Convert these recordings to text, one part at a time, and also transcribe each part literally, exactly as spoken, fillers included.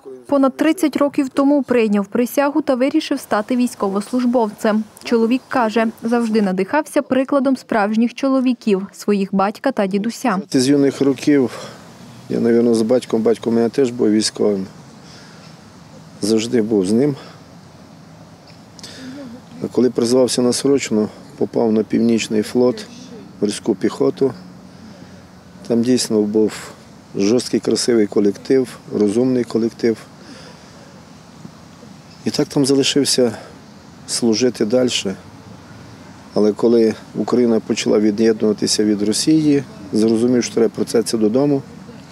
Понад тридцять років тому прийняв присягу та вирішив стати військовослужбовцем. Чоловік каже, завжди надихався прикладом справжніх чоловіків – своїх батька та дідуся. З юних років я, мабуть, з батьком, батько у мене теж був військовим. Завжди був з ним. А коли призвався на срочну, попав на Північний флот, морську піхоту. Там дійсно був жорсткий, красивий колектив, розумний колектив. І так там залишився служити далі. Але коли Україна почала від'єднуватися від Росії, зрозумів, що треба процесси додому,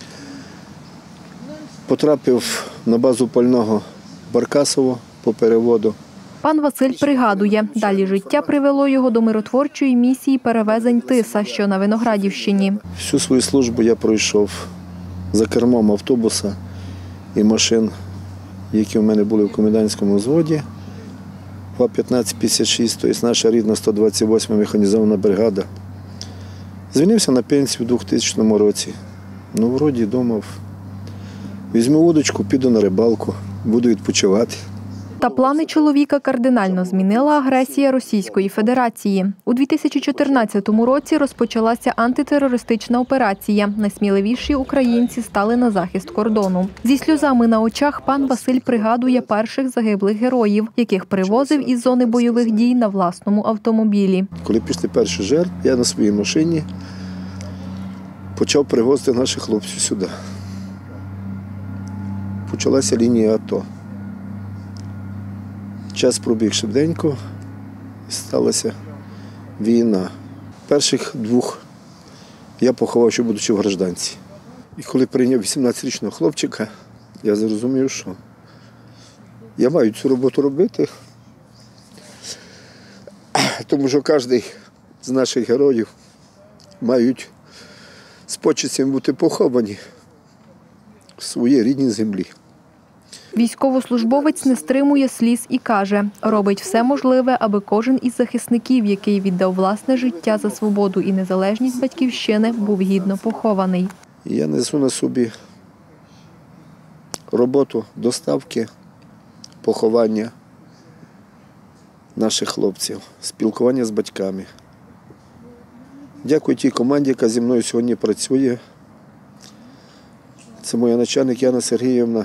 потрапив на базу пального Баркасово по переводу. Пан Василь пригадує, далі життя привело його до миротворчої місії перевезень тиса, що на Виноградівщині. Всю свою службу я пройшов за кермом автобуса і машин, які в мене були в комендантському взводі. ВА п'ятнадцять п'ятдесят шість, тобто наша рідна сто двадцять восьма механізована бригада. Звільнився на пенсію в двохтисячному році. Ну, вроді думав, візьму удочку, піду на рибалку, буду відпочивати. Та плани чоловіка кардинально змінила агресія Російської Федерації. У дві тисячі чотирнадцятому році розпочалася антитерористична операція. Найсміливіші українці стали на захист кордону. Зі сльозами на очах пан Василь пригадує перших загиблих героїв, яких привозив із зони бойових дій на власному автомобілі. Коли пішли перші жертви, я на своїй машині почав привозити наших хлопців сюди. Почалася лінія АТО. Час пробіг швиденько, і сталася війна. Перших двох я поховав, ще будучи в гражданці. І коли прийняв вісімнадцятирічного хлопчика, я зрозумів, що я маю цю роботу робити, тому що кожен з наших героїв мають з почестями бути поховані в своїй рідній землі. Військовослужбовець не стримує сліз і каже, робить все можливе, аби кожен із захисників, який віддав власне життя за свободу і незалежність Батьківщини, був гідно похований. Я несу на собі роботу доставки, поховання наших хлопців, спілкування з батьками. Дякую тій команді, яка зі мною сьогодні працює. Це моя начальник Яна Сергіївна.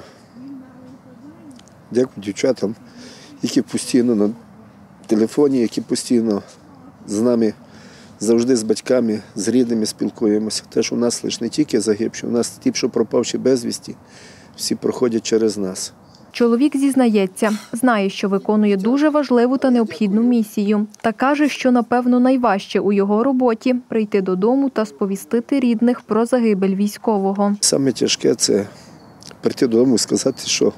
Дякую дівчатам, які постійно на телефоні, які постійно з нами, завжди з батьками, з рідними спілкуємося. Теж у нас лише не тільки загибші, у нас ті, що пропавші безвісті, всі проходять через нас. Чоловік зізнається, знає, що виконує дуже важливу та необхідну місію. Та каже, що, напевно, найважче у його роботі – прийти додому та сповістити рідних про загибель військового. Саме тяжке – це прийти додому і сказати, що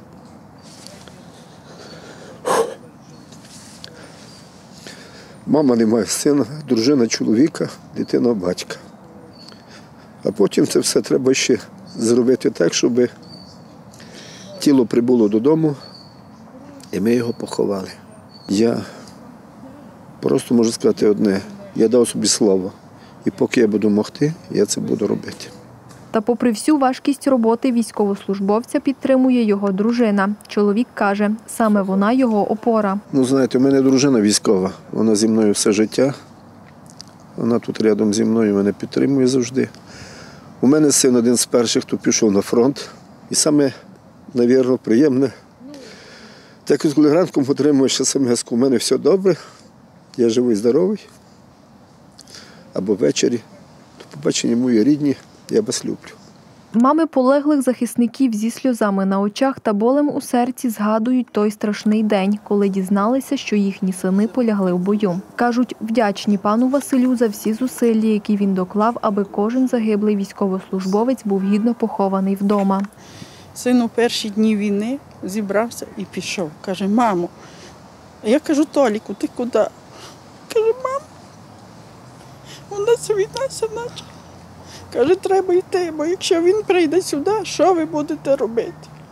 мама не має сина, дружина чоловіка, дитина батька. А потім це все треба ще зробити так, щоб тіло прибуло додому і ми його поховали. Я просто можу сказати одне, я дав собі слово. І поки я буду могти, я це буду робити. Та попри всю важкість роботи військовослужбовця підтримує його дружина. Чоловік каже, саме вона його опора. Ну, знаєте, у мене дружина військова, вона зі мною все життя. Вона тут рядом зі мною, мене підтримує завжди. У мене син один з перших, хто пішов на фронт. І саме, мабуть, приємне, так коли ранком отримуєш смс, у мене все добре, я живий, здоровий. Або ввечері, до побачення мої рідні. Я вас люблю. Мами полеглих захисників зі сльозами на очах та болем у серці згадують той страшний день, коли дізналися, що їхні сини полягли в бою. Кажуть, вдячні пану Василю за всі зусилля, які він доклав, аби кожен загиблий військовослужбовець був гідно похований вдома. Син у перші дні війни зібрався і пішов. Каже, мамо, я кажу, Толіку, ти куди? Каже, мамо, у нас війна, синаче. Каже, треба йти, бо якщо він прийде сюди, що ви будете робити?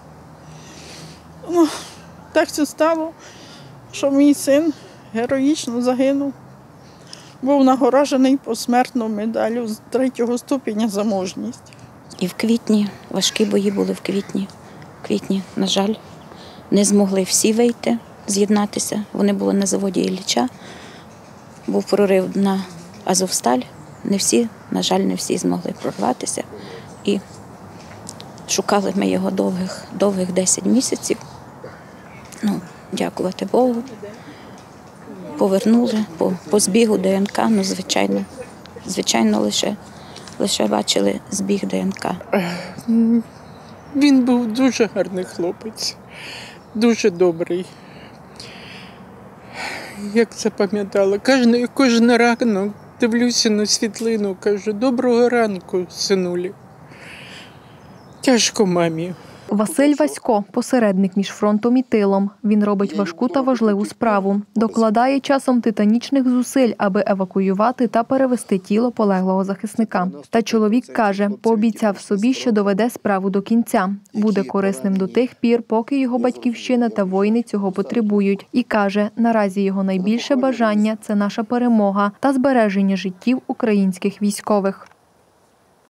Ну, так це стало, що мій син героїчно загинув. Був нагороджений посмертну медаллю з третього ступеня за мужність. І в квітні, важкі бої були в квітні. квітні, на жаль, не змогли всі вийти, з'єднатися. Вони були на заводі Ілліча. Був прорив на Азовсталь. Не всі, на жаль, не всі змогли прорватися. І шукали ми його довгих, довгих десять місяців. Ну, дякувати Богу. Повернули по, по збігу ДНК, ну, звичайно, звичайно, лише, лише бачили збіг ДНК. Він був дуже гарний хлопець, дуже добрий. Як запам'ятала, кожен, кожен ранок дивлюся на світлину, кажу, доброго ранку, синулі. Тяжко мамі. Василь Васько – посередник між фронтом і тилом. Він робить важку та важливу справу. Докладає часом титанічних зусиль, аби евакуювати та перевести тіло полеглого захисника. Та чоловік каже, пообіцяв собі, що доведе справу до кінця. Буде корисним до тих пір, поки його батьківщина та воїни цього потребують. І каже, наразі його найбільше бажання – це наша перемога та збереження життів українських військових.